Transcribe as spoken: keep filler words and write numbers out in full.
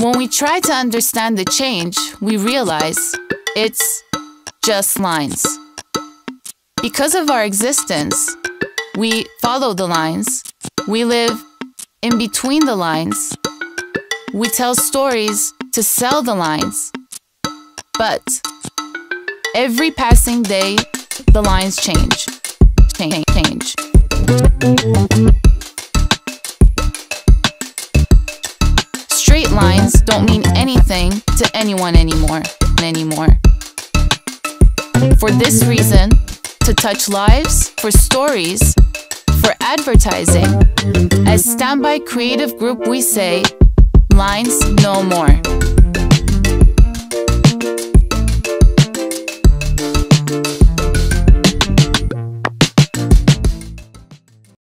When we try to understand the change, we realize it's just lines. Because of our existence, we follow the lines, we live in between the lines, we tell stories to sell the lines. But every passing day, the lines change, change, change. Straight lines don't mean anything to anyone anymore, anymore. For this reason, to touch lives, for stories, for advertising, as Standby Creative Group we say, lines no more.